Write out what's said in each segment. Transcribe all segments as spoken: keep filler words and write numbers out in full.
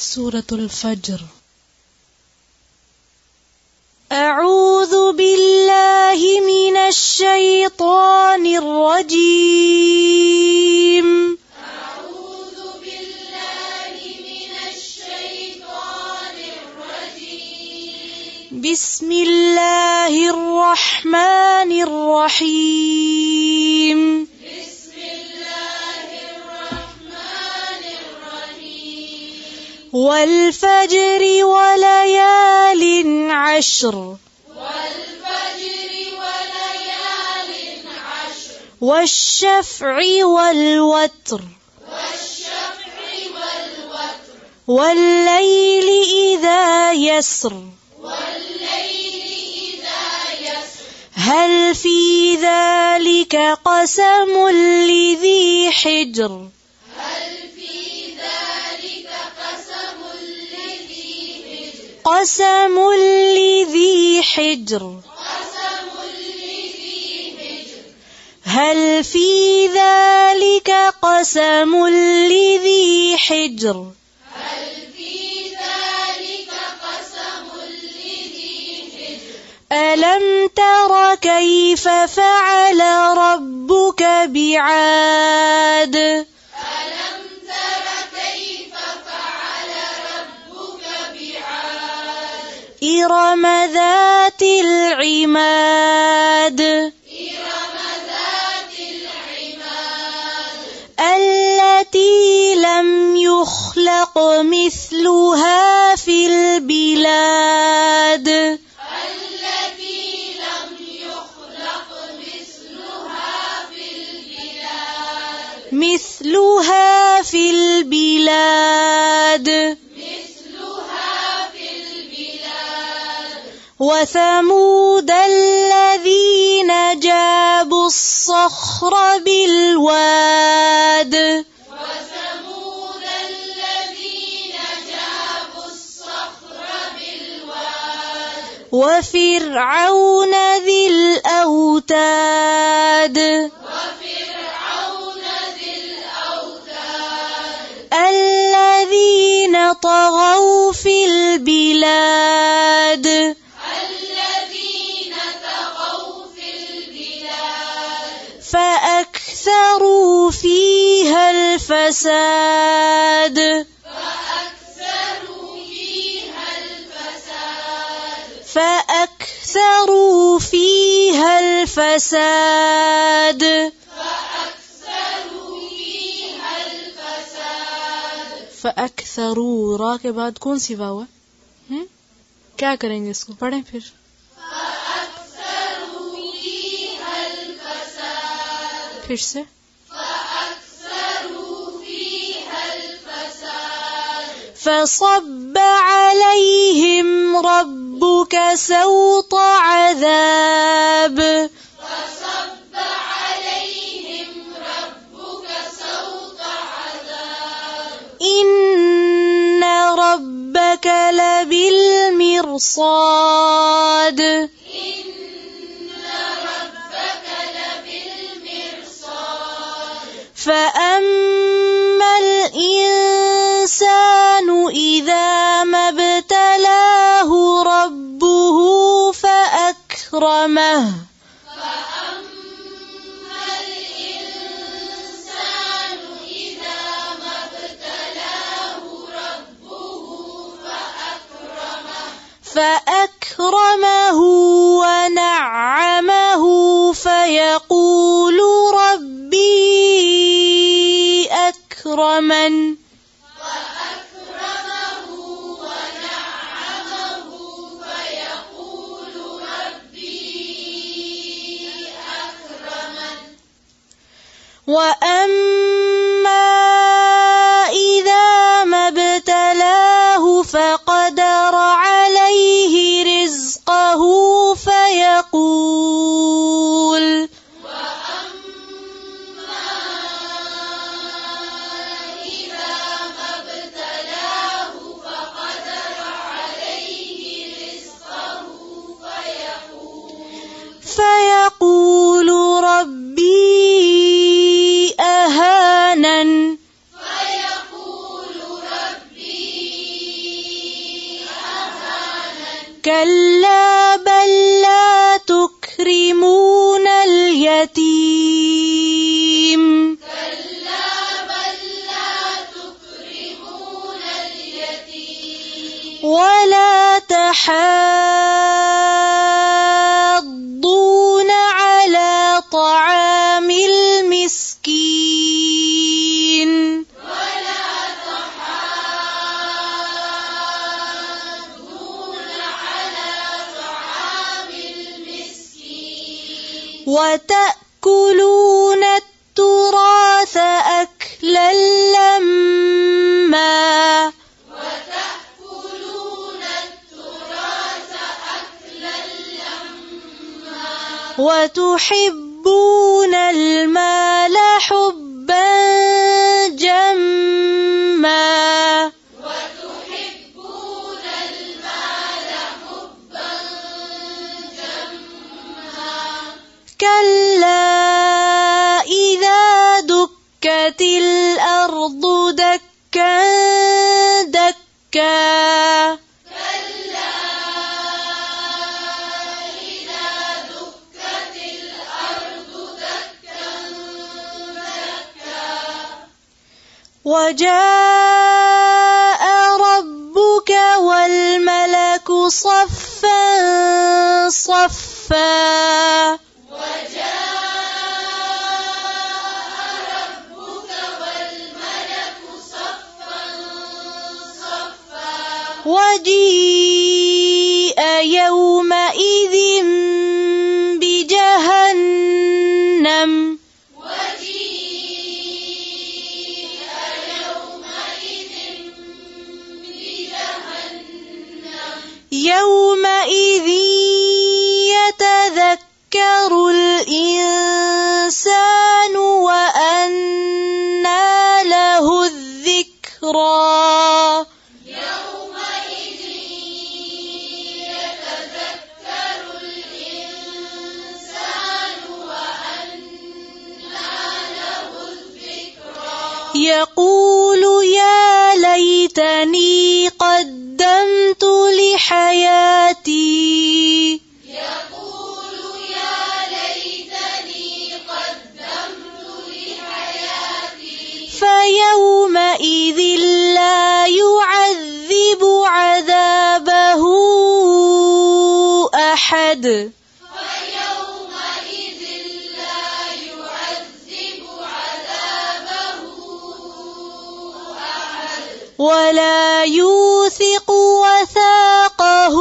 सूरतुल फज्र। अऊज़ु बिल्लाहि मिनश शैतानिर रजीम। अऊज़ु बिल्लाहि मिनश शैतानिर रजीम। बिस्मिल्लाहिर रहमानिर रहीम। वल फज्रि वलयालिन अश्र। वश्शफ़्इ वल वत्र। वल्लैलि इज़ा यस्र। हल फ़ी ज़ालिका क़समुल लिज़ी हिज्र। क़समुल लिज़ी हिज्र। हल फ़ी ज़ालिका क़समुल लिज़ी हिज्र। अलम तर कैफ़ फ़अल रब्बुक बिआद। इरम ज़ातिल इमाद। अल्लती लम युख़्लक़ मिस्लुहा फ़िल बिलाद। मिस्लुहा फ़िल बिलाद। वसमूद الذين جابوا الصخر بالواد। وثمود الذين جابوا الصخر بالواد। وفرعون ذي الأوتاد. وفرعون ذي الأوتاد الذين طغوا في البلاد. فأكثروا فيها الفساد. فأكثروا فيها الفساد. فأكثروا فيها الفساد. فأكثروا فيها الفساد. فأكثروا रा के बाद कौन सी वाव है? हम्म क्या करेंगे इसको? पढ़ें फिर। फिर से فصب عليهم ربك سوط عذاب। فصب عليهم ربك سوط عذاب إن ربك لبالمرصاد। فأما الإنسان إذا ما ابتلاه ربه فأكرمه. فأما الإنسان إذا ما ابتلاه ربه فأكرمه. فأكرمه ونعمه فيقول ربي أكرمن. وأكرمه ونعمه فيقول ربي أكرمن. وأما إذا ما ابتلاه فقدر عليه رزقه فيقول فيقول ربي أهانن. كلا بل لا تكرمون اليتيم كلا بل لا تكرمون اليتيم ولا تحاضون على طعام المسكين ولا تحاضون على طعام المسكين وتأكلون التراث أكلا لما وتأكلون التراث أكلا لما وتحبون المال حبا جما وتحبون المال حبا جما كلا إذا دكت الأرض دكا دكا كلا إذا دكت الأرض دكا دكا وجاء ربك والملك صفا صفا وجاء ربك والملك صفا صفا وجيء يومئذ بجهنم وجيء يومئذ بجهنم يومئذ يتذكر الإنسان وأنى له الذكرى يومئذ يتذكر الإنسان وأنى له الذكرى يقول يا ليتني قدمت لحياتي يقول يا ليتني قدمت لحياتي فيومئذ لا يعذب عذابه أحد فيومئذ لا يعذب عذابه أحد ولا يوثق وثاقه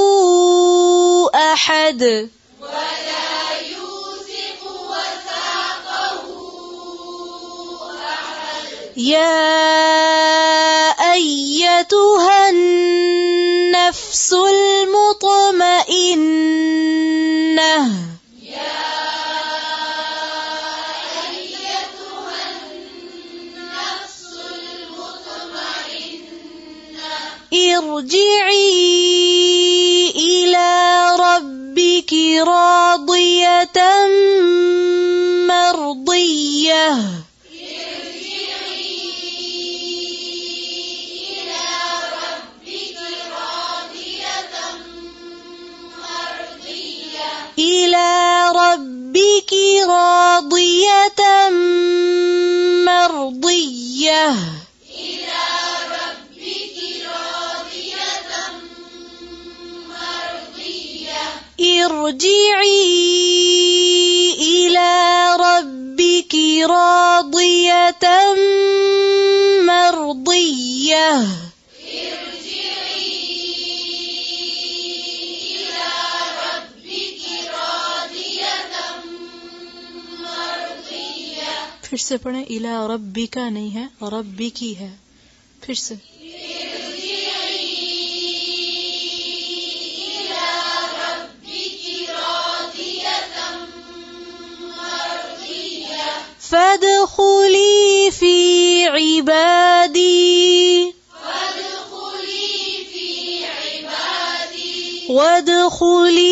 أحد ولا يوثق وثاقه أحد يا أيتها النفس المطمئنة يا أيتها النفس المطمئنة ارجعي إلى ربك راضية مرضية ارجعي إلى ربك راضية مرضية إلى ربك راضية مرضية إلى ربك راضية مرضية ارجعي إلى ربك راضية مرضية ارجعي إلى ربك راضية مرضية फिर से पढ़ें इला रब्बी का नहीं है रब्बी की है फिर से ارجعي إلى ربك راضية مرضية فادخلي في عبادي فادخلي في عبادي وادخلي